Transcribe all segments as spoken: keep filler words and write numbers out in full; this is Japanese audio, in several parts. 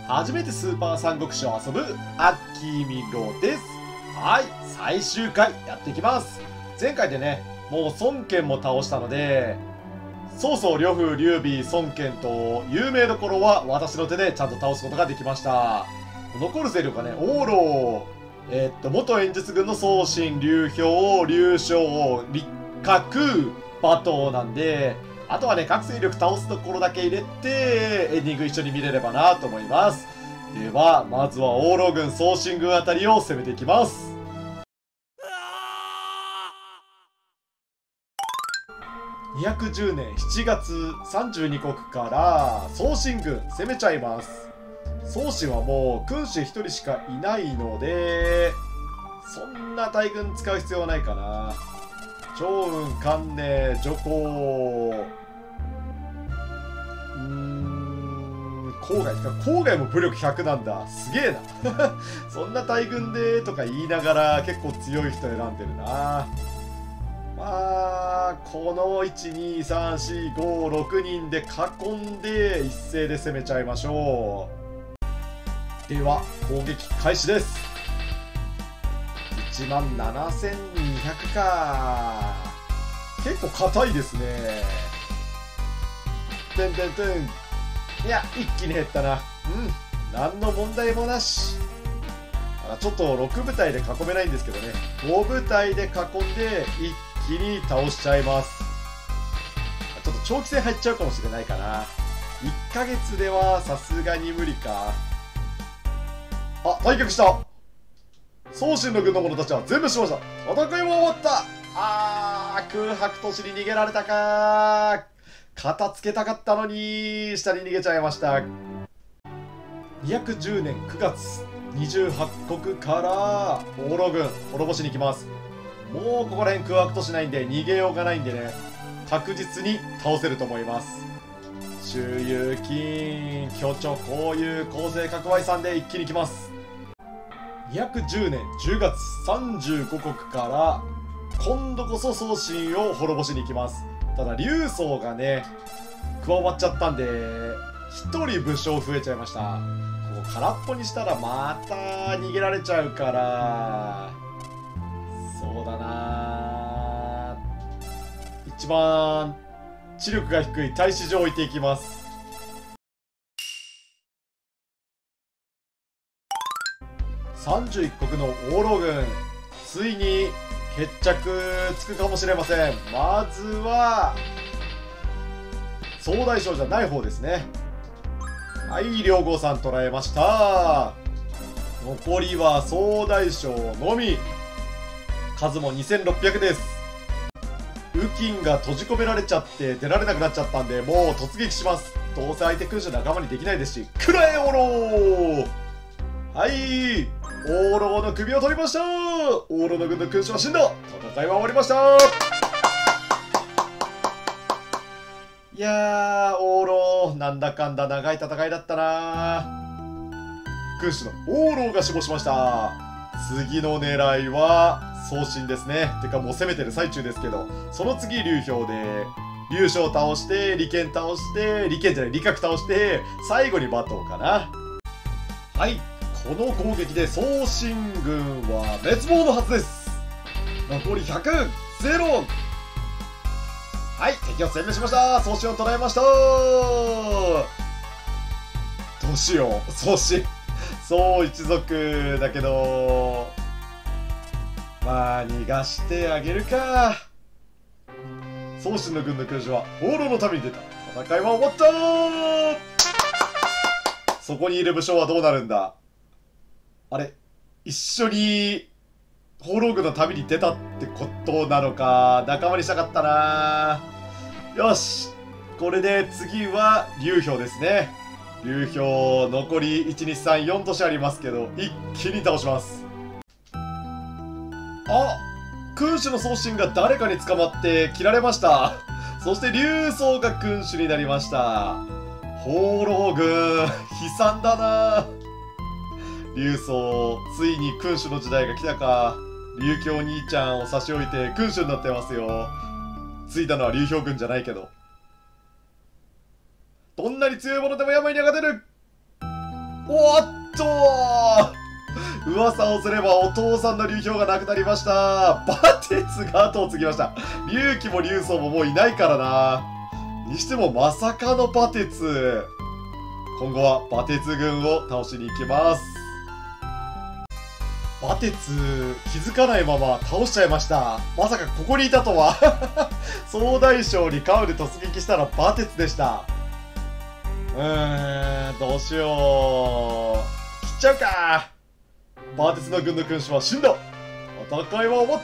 初めてスーパー三国志を遊ぶアッキーミロです。はい、最終回やっていきます。前回でね、もう孫権も倒したので、曹操、呂布、劉備、孫権と有名どころは私の手でちゃんと倒すことができました。残る勢力がね、王老、えー、っと元演術軍の宗信、劉氷、劉将、立角、馬頭なんで、あとはね、各勢力倒すところだけ入れて、エンディング一緒に見れればなと思います。では、まずは王老軍、宗信軍あたりを攻めていきます。にひゃくじゅうねんしちがつさんじゅうにこくから宗信軍攻めちゃいます。宗信はもう君主ひとりしかいないので、そんな大軍使う必要はないかな。趙雲、関寧、徐行、うーん、郊外か。郊外も武力ひゃくなんだ。すげえな。そんな大軍でとか言いながら結構強い人選んでるな。まあ、このいち、に、さん、し、ご、ろくにんで囲んで一斉で攻めちゃいましょう。では、攻撃開始です。いちまんななせんにひゃくか。結構硬いですね。てんてんてん。いや、一気に減ったな。うん。何の問題もなし。あら、ちょっとろくぶたいで囲めないんですけどね。ごぶたいで囲んで一気に倒しちゃいます。ちょっと長期戦入っちゃうかもしれないかな。いっかげつではさすがに無理か。あ、退却した。宗信の軍の者たちは全部しました。戦いは終わった。あー、空白都市に逃げられたか。片付けたかったのに下に逃げちゃいました。にひゃくじゅうねんくがつにじゅうはちこくから王老軍滅ぼしに行きます。もうここら辺空白都市ないんで逃げようがないんでね、確実に倒せると思います。周遊金巨著こういう構成角配さんで一気に行きます。にひゃくじゅうねんじゅうがつさんじゅうごこくから今度こそ宗信を滅ぼしに行きます。ただ劉宗がね加わっちゃったんでひとり武将増えちゃいました。ここ空っぽにしたらまた逃げられちゃうから、そうだな、一番知力が低い太子城を置いていきます。さんじゅういっこくの王老軍、ついに決着つくかもしれません。まずは総大将じゃない方ですね。はい、両郷さん捕らえました。残りは総大将のみ。数もにせんろっぴゃくです。右近が閉じ込められちゃって出られなくなっちゃったんで、もう突撃します。どうせ相手君主仲間にできないですし、くらえ王老。はい、王老の首を取りました。王老の軍の君主は死んだ。戦いは終わりました。いやー、王老なんだかんだ長い戦いだったな。君主の王老が死亡しました。次の狙いは宗信ですね。てかもう攻めてる最中ですけど、その次劉氷で劉将を倒して李賢倒して李賢じゃない李角倒して最後に馬頭かな。はい、この攻撃で宗信軍は滅亡のはずです。残りひゃく、ゼロ。はい、敵を殲滅しました。宗信を捕らえました。どうしよう、宗信宗一族だけど、まあ逃がしてあげるか。宗信の軍の君主は王老のために出た。戦いは終わった。そこにいる武将はどうなるんだ。あれ、一緒に放浪軍の旅に出たってことなのか。仲間にしたかったな。よし、これで次は劉氷ですね。劉氷残りいち、に、さん、よん都市ありますけど一気に倒します。あ、君主の宗信が誰かに捕まって切られました。そして劉宗が君主になりました。放浪軍悲惨だな。劉宗ついに君主の時代が来たか。劉氷兄ちゃんを差し置いて君主になってますよ。ついたのは劉氷軍じゃないけど、どんなに強いものでも病には勝てる。 おっとー、噂をすればお父さんの流氷がなくなりました。バテツが後を継ぎました。龍騎も龍宗ももういないからな。にしてもまさかのバテツ。今後はバテツ軍を倒しに行きます。バテツ気づかないまま倒しちゃいました。まさかここにいたとは。総大将にカウで突撃したらバテツでした。うーん、どうしよう。切っちゃうか。バテツの軍の君主は死んだ。戦いは終わった。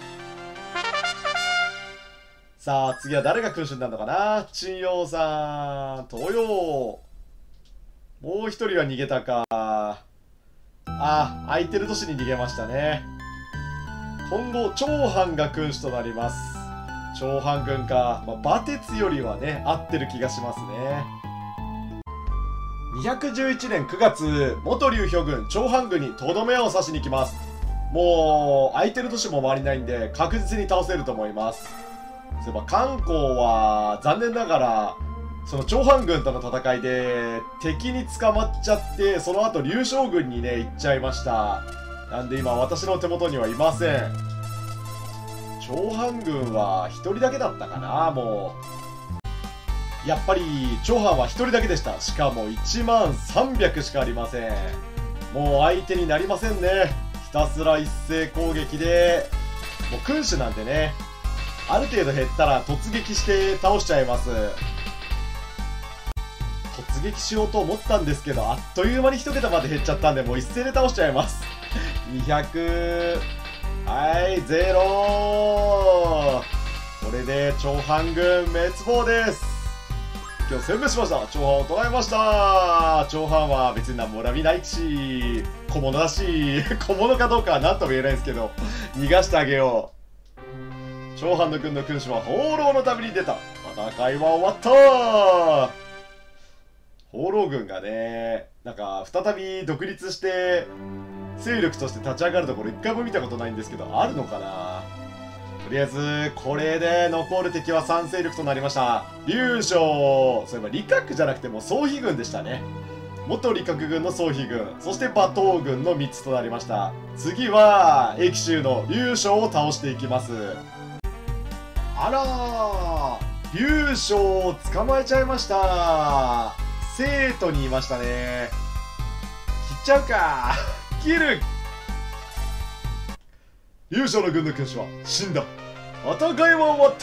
さあ次は誰が君主になるのかな。陳陽さん、東洋。もう一人は逃げたか。あ、空いてる都市に逃げましたね。今後長藩が君主となります。長藩軍か、まあ、バテツよりはね合ってる気がしますね。にひゃくじゅういちねんくがつ、元劉氷軍長藩軍にとどめを刺しに行きます。もう空いてる都市も周りないんで確実に倒せると思います。そういえば漢光は残念ながらその長藩軍との戦いで敵に捕まっちゃって、その後劉将軍にね行っちゃいました。なんで今私の手元にはいません。長藩軍はひとりだけだったかな。もうやっぱり長藩はひとりだけでした。しかもいちまんさんびゃくしかありません。もう相手になりませんね。ひたすら一斉攻撃で、もう君主なんでね、ある程度減ったら突撃して倒しちゃいます。突撃しようと思ったんですけど、あっという間にいち桁まで減っちゃったんで、もう一斉で倒しちゃいます。にひゃく、はいゼロ。これで長藩軍滅亡です。今日殲滅しました。長藩を捕らえました。長藩は別に何も恨みないし小物だし、小物かどうかは何とも言えないんですけど、逃がしてあげよう。長藩の軍の君主は放浪の旅に出た。戦いは終わった。放浪軍がね、なんか再び独立して勢力として立ち上がるところ一回も見たことないんですけど、あるのかな。とりあえずこれで残る敵はさん勢力となりました。劉将、そういえば李覚じゃなくても総飛軍でしたね。元李覚軍の総飛軍、そして馬頭軍のみっつとなりました。次は益州の劉将を倒していきます。あらー、劉将を捕まえちゃいました。生徒にいましたね。切っちゃうか。切る。劉将の軍の君主は死んだ。戦いは終わった。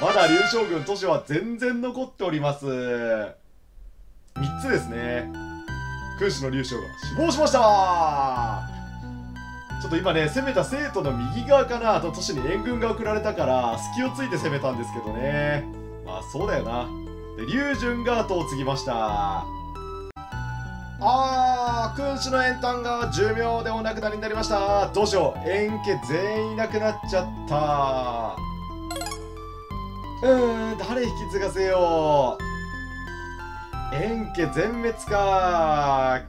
まだ劉将軍都市は全然残っております。みっつですね。君主の劉将が死亡しました。ちょっと今ね攻めた生徒の右側かなと都市に援軍が送られたから隙をついて攻めたんですけどね。まあそうだよな。で劉順が後を継ぎました。あー、君主の延短が寿命でお亡くなりになりました。どうしよう、延家全員いなくなっちゃった。うーん、誰引き継がせよう。延家全滅か。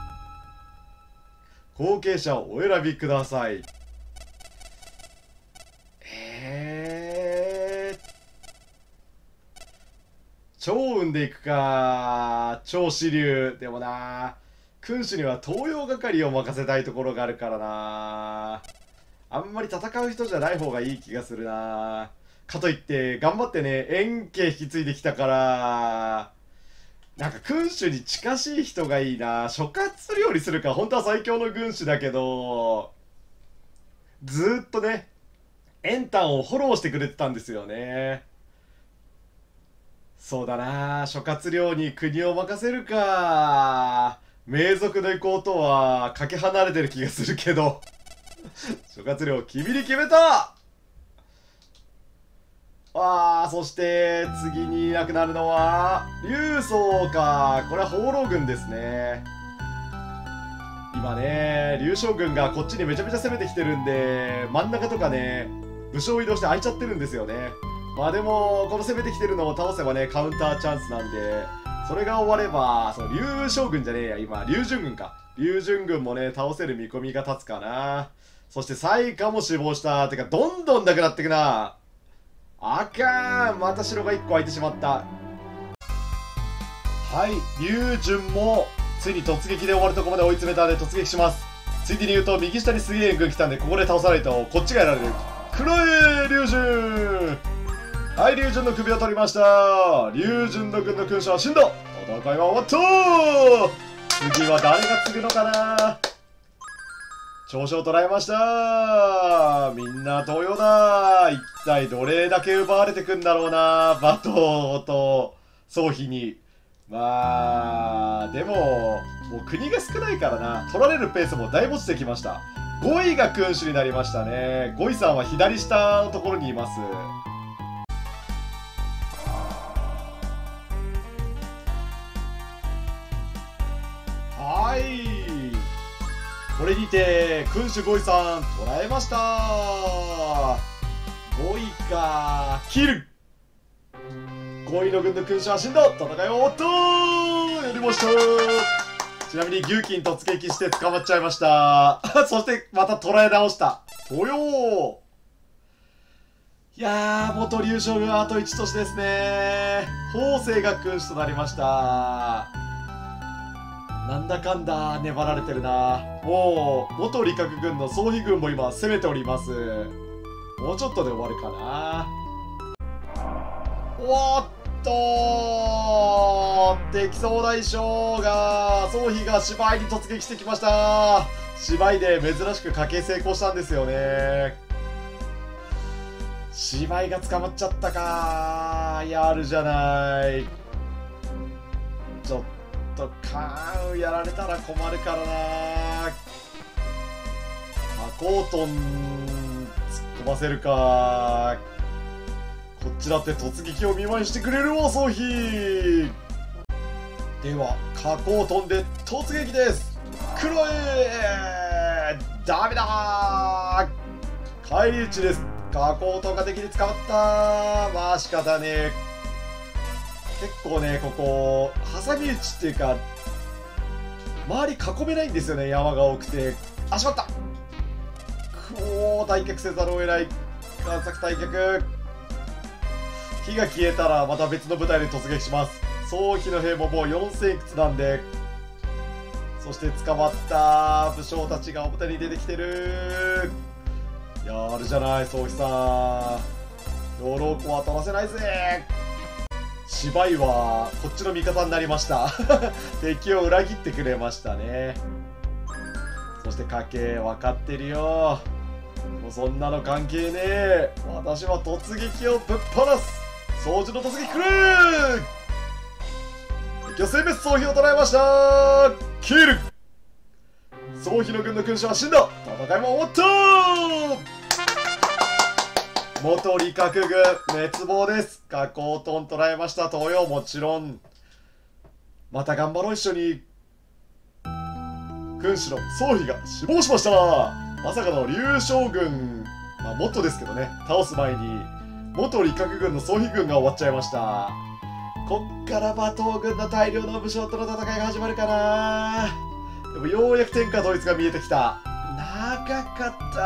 後継者をお選びください。えー趙雲でいくか。趙子龍でもな、君主には東洋係を任せたいところがあるからな。あんまり戦う人じゃない方がいい気がするな。かといって頑張ってね延家引き継いできたから、なんか君主に近しい人がいいな。諸葛亮にするか。本当は最強の軍師だけど、ずーっとね延短をフォローしてくれてたんですよね。そうだな、諸葛亮に国を任せるか。名族の意向とはかけ離れてる気がするけど。諸葛亮君に決めた。あー、そして次にいなくなるのは劉宗か。これは放浪軍ですね。今ね劉将軍がこっちにめちゃめちゃ攻めてきてるんで、真ん中とかね武将移動して空いちゃってるんですよね。まあでもこの攻めてきてるのを倒せばねカウンターチャンスなんで、それが終わればその劉将軍じゃねえや、今劉順軍か。劉順軍もね倒せる見込みが立つかな。そして西夏も死亡した。てかどんどんなくなってくな。あかん、また城がいっこ空いてしまった。 はい、龍順もついに突撃で終わるところまで追い詰めたので突撃します。ついでに言うと右下にすげえ軍来たんでここで倒さないとこっちがやられる。黒い龍順、はい、龍順の首を取りました。龍順の軍の勲章は死んだ。戦いは終わった。次は誰が継ぐのかな。長所を捉えました。みんな同様だ。一体どれだけ奪われてくんだろうな、バトと宗妃に。まあでももう国が少ないからな、取られるペースもだいぶ落ちてきました。ごいが君主になりましたね。ごいさんは左下のところにいます。はい、これにて君主ごいさん捉えました。ごいかキル。ごいの軍の君主は死んだ。戦いは終わったー。やりましたー。ちなみに牛金突撃して捕まっちゃいましたそしてまた捉え直した豊陽。いやー、元龍将軍あといち都市ですね。法政が君主となりました。なんだかんだ粘られてるな。もう元李覚軍の総妃軍も今攻めております。もうちょっとで終わるかな。おっと敵総大将が総妃が芝居に突撃してきました。芝居で珍しく家計成功したんですよね。芝居が捕まっちゃったか。やるじゃない。ちょっとカーンやられたら困るからな。コートン突っ込ませるか。こっちだって突撃を見舞いしてくれるわ、総妃。では加工飛んで突撃です。黒いダメだー。返り討ちです。加工飛が敵に捕まった。まあ仕方ねえ。結構ねここ挟み撃ちっていうか周り囲めないんですよね。山が多くて。あ、しまった。くおー、退却せざるを得ない。贋作退却。火が消えたらまた別の部隊で突撃します。総妃の兵ももうよんせんいくつなんで。そして捕まった武将たちが表に出てきてる。やるじゃない総妃さん。養老湖は取らせないぜ。芝居はこっちの味方になりました敵を裏切ってくれましたね。そして家計分かってるよ。もうそんなの関係ねえ。私は突撃をぶっ放す。掃除の突撃くるー。敵を殲滅。総妃を捉えました。キル。総妃の軍の君主は死んだ。戦いも終わったー。元李覚軍滅亡です。加工トン捉えました。東洋もちろん。また頑張ろう一緒に。君主の総妃が死亡しました。まさかの劉将軍、まあ元ですけどね、倒す前に元李覚軍の総妃軍が終わっちゃいました。こっから馬頭軍の大量の武将との戦いが始まるかな。でもようやく天下統一が見えてきた。長かった。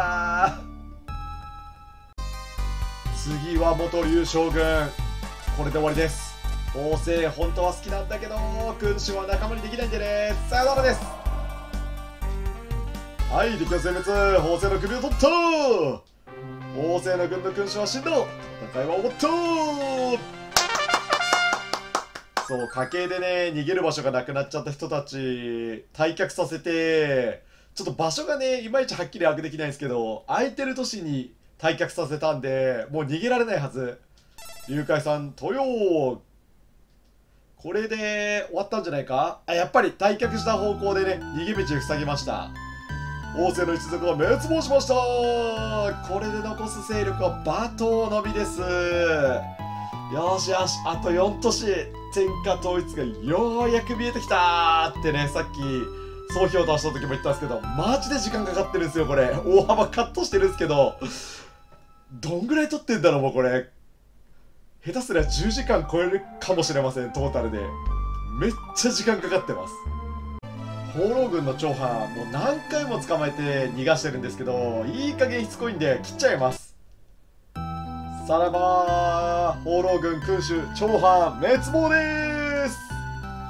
次は元劉将軍。これで終わりです。法政本当は好きなんだけど君主は仲間にできないんでね。さよならです。はい、敵を殲滅。法政の首を取った。法政の軍の君主は死んだ。戦いは終わった。そう、家計でね逃げる場所がなくなっちゃった人たち退却させて、ちょっと場所がねいまいちはっきり把握できないんですけど、空いてる都市に退却させたんでもう逃げられないはず。龍海さん豊陽、これで終わったんじゃないか。あ、やっぱり退却した方向でね逃げ道を塞ぎました。王政の一族は滅亡しました。これで残す勢力は馬頭のみです。よしよし、あとよん都市天下統一がようやく見えてきたってね、さっき総評を出した時も言ったんですけど、マジで時間かかってるんですよ。これ大幅カットしてるんですけど、どんぐらい撮ってんだろう。もうこれ下手すりゃじゅうじかん超えるかもしれません。トータルでめっちゃ時間かかってます。放浪軍の長藩もう何回も捕まえて逃がしてるんですけど、いい加減しつこいんで切っちゃいます。さらば放浪軍君主長藩滅亡です。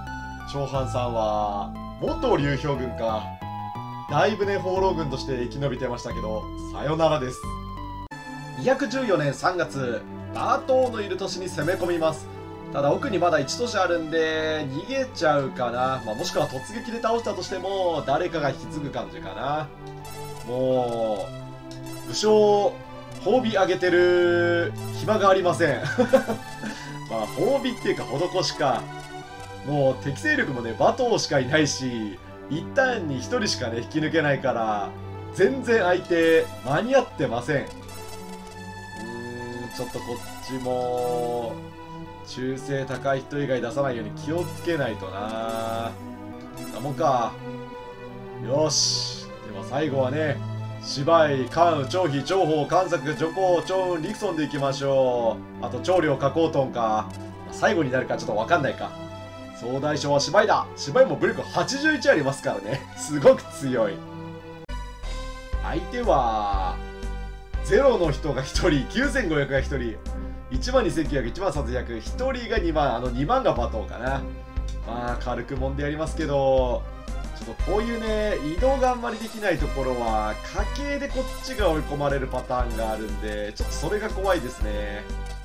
長藩さんは元流氷軍か。だいぶね放浪軍として生き延びてましたけど、さよならです。にひゃくじゅうよねんさんがつ、バートーのいる都市に攻め込みます。ただ奥にまだいち都市あるんで逃げちゃうかな、まあ、もしくは突撃で倒したとしても誰かが引き継ぐ感じかな。もう武将褒美上げてる暇がありませんまあ褒美っていうか施しか。もう敵勢力もねバトーしかいないし、一旦にひとりしかね引き抜けないから全然相手間に合ってません。うーんちょっとこっちも忠誠高い人以外出さないように気をつけないとな。なもんか。よし、では最後はね芝居、関羽、張飛、張鳳、関作、徐行、張雲、陸遜でいきましょう。あと長領、加工トンか。最後になるかちょっと分かんないか。総大将は芝居だ。芝居も武力はちじゅういちありますからねすごく強い。相手はゼロの人がひとり、きゅうせんごひゃくがひとり、いちまんにせんきゅうひゃく、いちまんさんぜんひゃく、ひとりがにまん、あのにまんがバトーかな。まあ軽くもんでやりますけど、ちょっとこういうね移動があんまりできないところは家計でこっちが追い込まれるパターンがあるんで、ちょっとそれが怖いですね。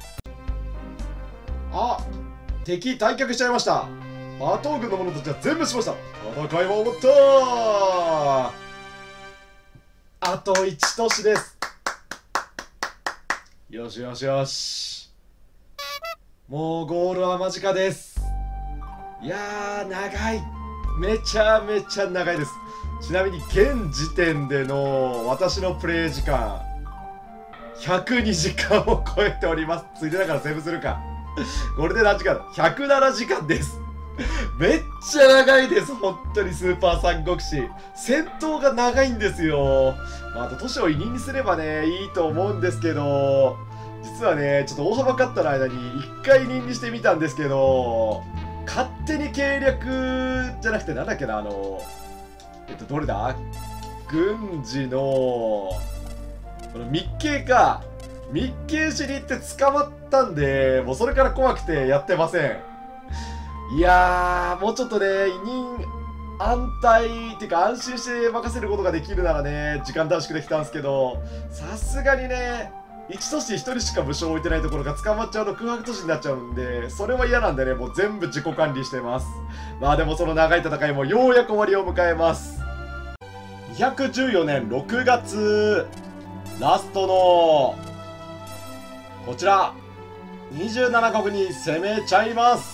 あ、敵退却しちゃいました。バトー軍の者たちは全部しました。戦いは終わった。あといち都市です。よしよしよし、もうゴールは間近です。いやー長い、めちゃめちゃ長いです。ちなみに現時点での私のプレイ時間ひゃくにじかんを超えております。ついでだからセーブするかこれで何時間？ひゃくななじかんですめっちゃ長いです。本当にスーパー三国志戦闘が長いんですよ。まあ、あと都市を委任にすればねいいと思うんですけど、実はねちょっと大幅カットの間にいっかい委任にしてみたんですけど、勝手に計略じゃなくてなんだっけな、あのえっとどれだ、軍事のこの密警か、密警しに行って捕まったんで、もうそれから怖くてやってません。いやーもうちょっとね委任安泰っていうか安心して任せることができるならね時間短縮できたんですけど、さすがにねいち都市ひとりしか武将を置いてないところが捕まっちゃうと空白都市になっちゃうんで、それは嫌なんでねもう全部自己管理してます。まあでもその長い戦いもようやく終わりを迎えます。にひゃくじゅうよねんろくがつラストのこちらにじゅうななこくに攻めちゃいます。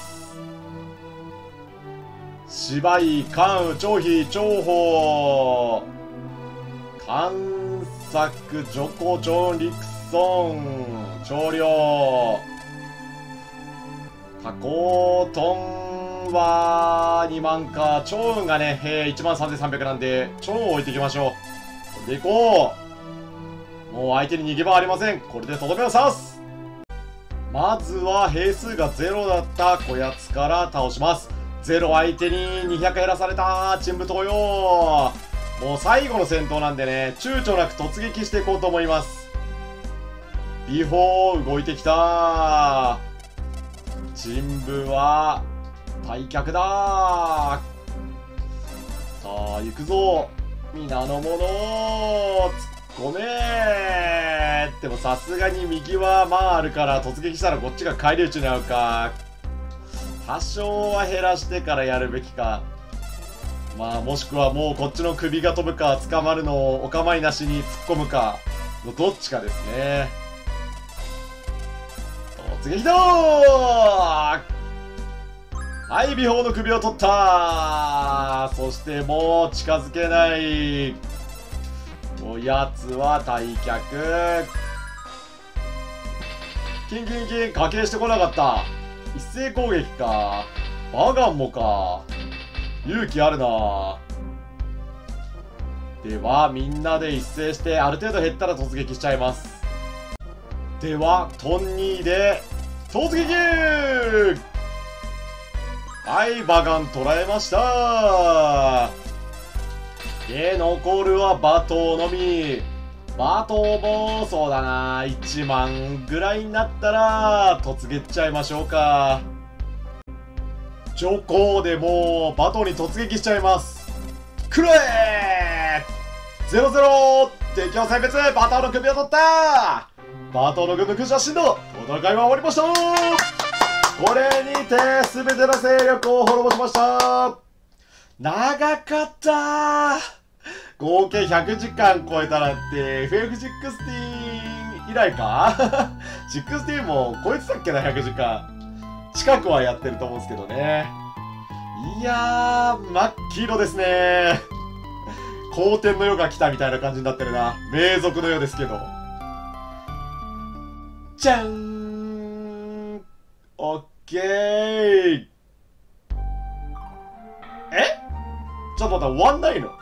芝居、関羽、張飛、張鳳、関作、徐行、張陸遜、長領、加工トンはにまんか。長雲がね、えー、いちまんさんぜんさんびゃくなんで長雲を置いていきましょう。これでいこう。もう相手に逃げ場ありません。これでとどめを刺す。まずは兵数がゼロだったこやつから倒します。ゼロ相手ににひゃく減らされた。陳武東洋、もう最後の戦闘なんでね躊躇なく突撃していこうと思います。美宝動いてきた。陳武は退却だ。さあ行くぞ皆の者、突っ込めー。でもさすがに右はまああるから突撃したらこっちが返り討ちに遭うか。多少は減らしてからやるべきか。まあもしくはもうこっちの首が飛ぶか捕まるのをお構いなしに突っ込むかのどっちかですね。突撃だー。はい美宝の首を取った。そしてもう近づけない。おやつは退却。キンキンキン課金してこなかった。一斉攻撃か。バガンもか。勇気あるな。ではみんなで一斉してある程度減ったら突撃しちゃいます。ではトンニーで突撃。はいバガン捕らえました。で残るはバトーのみ。バトーもそうだな、いちまんぐらいになったら突撃しちゃいましょうか。 徐行でもうバトに突撃しちゃいます。くらえー !ゼロゼロ 敵を殲滅、バトの首を取った。バトの軍の駆除は死んだ。戦いは終わりました。これにて全ての勢力を滅ぼしました。長かったー。合計ひゃくじかん超えたなんて エフエフじゅうろく 以来かじゅうろくも超えてたっけな。ひゃくじかん近くはやってると思うんですけどね。いやー真っ黄色ですね。好天の世が来たみたいな感じになってるな。名族の世ですけど。じゃん。オッケー。えちょっと待って、終わんないの？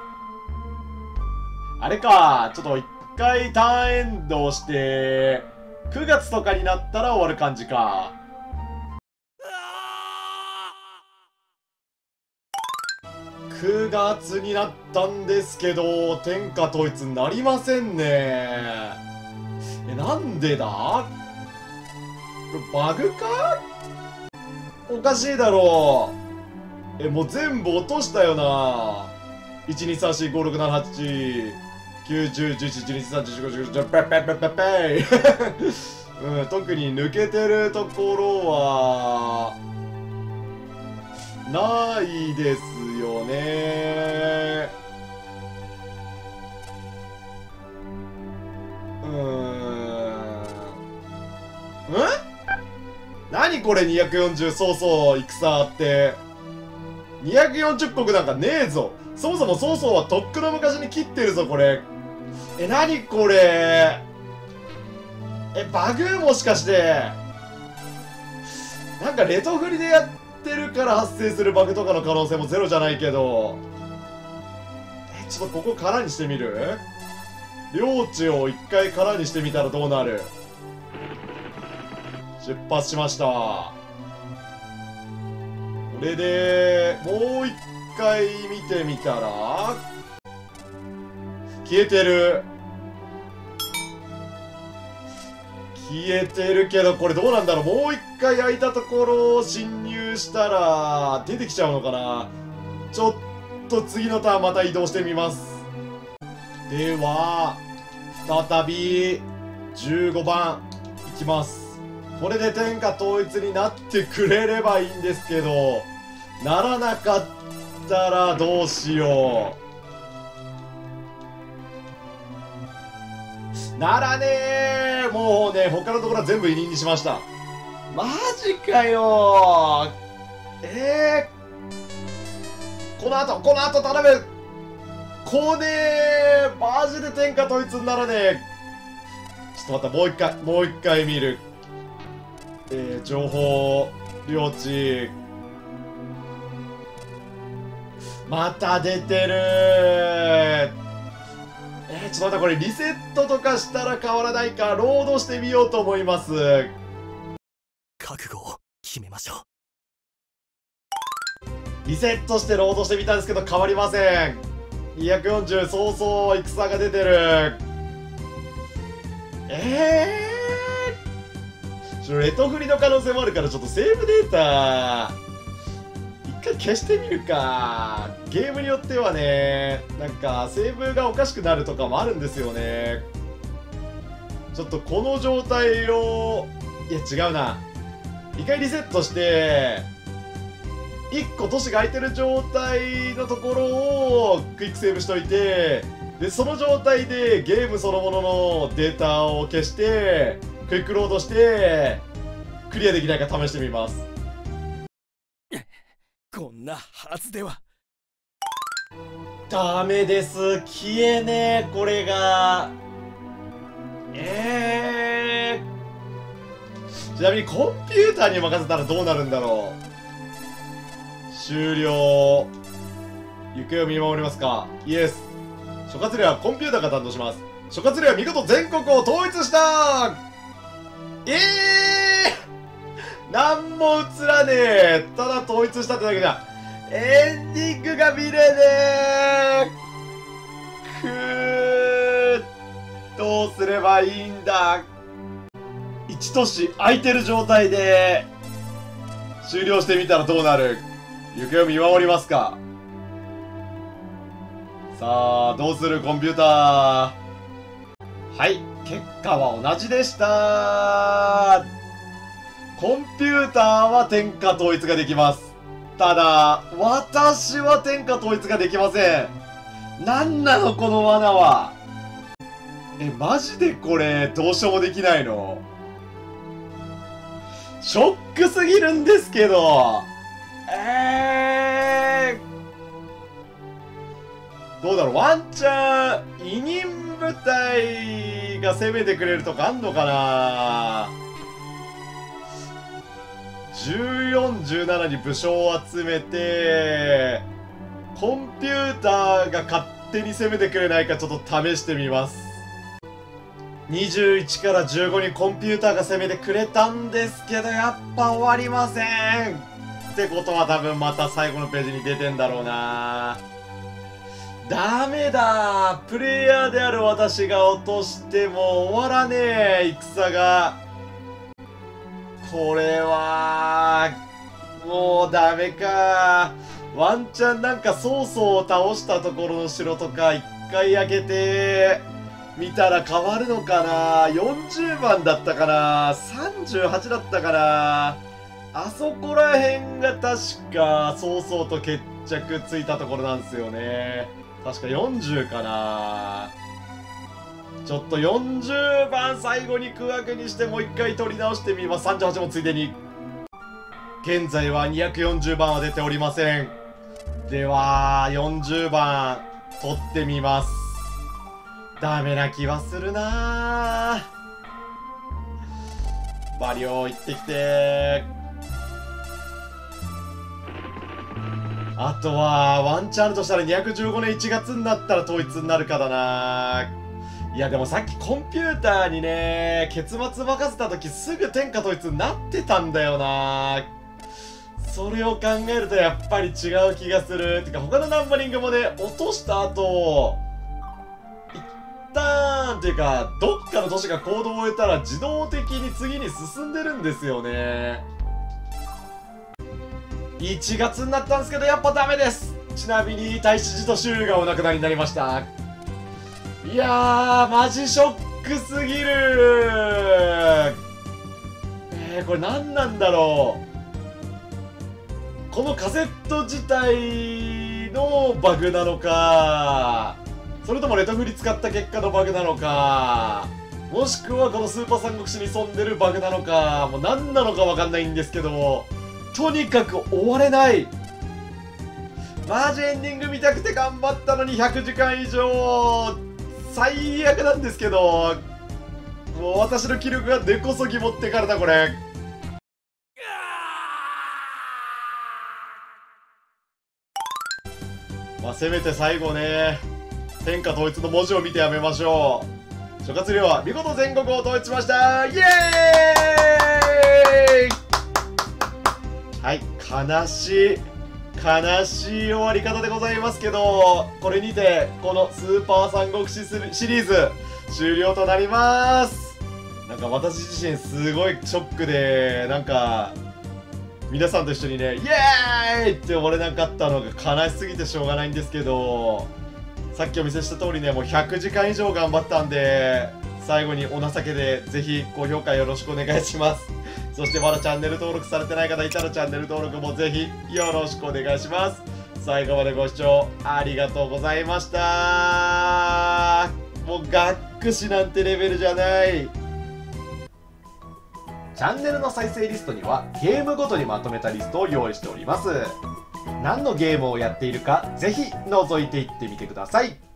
あれか、ちょっと一回ターンエンドして、くがつとかになったら終わる感じか。くがつになったんですけど、天下統一になりませんね。え、なんでだ？これバグか？おかしいだろう。え、もう全部落としたよな。いち、に、さん、よん、ご、ろく、なな、はち、きゅう、じゅう、じゅういち、じゅうに、じゅうさん、じゅうよん、じゅうご、じゅうろく、じゅうなな、ペッペッペッペッペイうん、特に抜けてるところはないですよね。うーん。ん？何これにひゃくよんじゅう、そうそう、戦って。にひゃくよんじゅっこくなんかねえぞ。そもそも曹操はとっくの昔に切ってるぞ、これ。え、何これ。え、バグもしかして。なんかレトフリでやってるから発生するバグとかの可能性もゼロじゃないけど。え、ちょっとここ空にしてみる？領地を一回空にしてみたらどうなる？出発しました。これで、もう一回見てみたら、消えてる。消えてるけど、これどうなんだろう。もう一回空いたところを侵入したら、出てきちゃうのかな。ちょっと次のターンまた移動してみます。では、再び、じゅうごばん、いきます。これで天下統一になってくれればいいんですけど、ならなかったらどうしよう。ならねー。もうね、他のところは全部委任にしました。マジかよー。えー、この後、この後頼む。こねー。マジで天下統一にならねえ。ちょっと待った、もう一回、もう一回見る。えー、情報、領地。また出てるー。えー、ちょっと待って、これリセットとかしたら変わらないか。ロードしてみようと思います。 覚悟を決めましょう。リセットしてロードしてみたんですけど変わりません。にひゃくよんじゅう、そうそう戦が出てる。えー、ちょレトフリの可能性もあるから、ちょっとセーブデータ一回消してみるか。ゲームによってはね、なんかセーブがおかしくなるとかもあるんですよね。ちょっとこの状態を、いや違うな、一回リセットしていっこ都市が空いてる状態のところをクイックセーブしといて、でその状態でゲームそのもののデータを消してクイックロードしてクリアできないか試してみます。 こんなはずでは。 ダメです。消えねえ、これが。えー、ちなみにコンピューターに任せたらどうなるんだろう。終了。行方を見守りますか。イエス。諸葛亮はコンピューターが担当します。諸葛亮は見事全国を統一した。えー、なんも映らねえ。ただ統一したってだけじゃ。エンディングが見れねえ。くー、どうすればいいんだ。いち都市空いてる状態で終了してみたらどうなる？行方を見守りますか。さあ、どうするコンピューター。はい、結果は同じでした。コンピューターは天下統一ができます。ただ、私は天下統一ができません。なんなのこの罠は。え、マジでこれ、どうしようもできないの？ショックすぎるんですけど。えー、どうだろう、ワンチャン、委任部隊が攻めてくれるとかあんのかな。じゅうよん、じゅうななに武将を集めて、コンピューターが勝手に攻めてくれないかちょっと試してみます。にじゅういちからじゅうごにコンピューターが攻めてくれたんですけど、やっぱ終わりません。ってことは多分また最後のページに出てんだろうな。ダメだ。プレイヤーである私が落としても終わらねえ、戦が。これは、もうダメか。ワンチャンなんか曹操を倒したところの城とか一回開けて、見たら変わるのかな。よんじゅうばんだったかな。さんじゅうはちだったかな。あそこら辺が確か曹操と決着ついたところなんですよね。確かよんじゅうかな。ちょっとよんじゅうばん最後に区分けにしてもう一回取り直してみます。さんじゅうはちもついでに。現在はにひゃくよんじゅうばんは出ておりません。では、よんじゅうばん取ってみます。ダメな気はするなぁ。バリオ行ってきて。あとは、ワンチャンあるとしたらにひゃくじゅうごねんいちがつになったら統一になるかだなぁ。いやでもさっきコンピューターにね、結末任せた時すぐ天下統一になってたんだよなぁ。それを考えるとやっぱり違う気がする。てか他のナンバリングもね、落とした後、一旦っていうか、どっかの都市が行動を終えたら自動的に次に進んでるんですよね。いちがつになったんですけどやっぱダメです。ちなみに太子寺と周囲がお亡くなりになりました。いやー、マジショックすぎるー。えー、これ何なんだろう。このカセット自体のバグなのか、それともレトフリ使った結果のバグなのか、もしくはこのスーパー三国志に潜んでるバグなのか、もう何なのかわかんないんですけども、とにかく終われない。マジエンディング見たくて頑張ったのにひゃくじかん以上、最悪なんですけど、もう私の気力が根こそぎ持ってかれたこれ。まあせめて最後ね、天下統一の文字を見てやめましょう。諸葛亮は見事全国を統一しました。イエーイ。はい、悲しい悲しい終わり方でございますけど、これにてこのスーパー三国志シリーズ終了となります。なんか私自身すごいショックで、なんか皆さんと一緒にねイエーイって終われなかったのが悲しすぎてしょうがないんですけど、さっきお見せした通りね、もうひゃくじかん以上頑張ったんで、最後にお情けでぜひ高評価よろしくお願いします。そしてまだチャンネル登録されてない方いたらチャンネル登録もぜひよろしくお願いします。最後までご視聴ありがとうございました。もうがっくしなんてレベルじゃない。チャンネルの再生リストにはゲームごとにまとめたリストを用意しております。何のゲームをやっているかぜひ覗いていってみてください。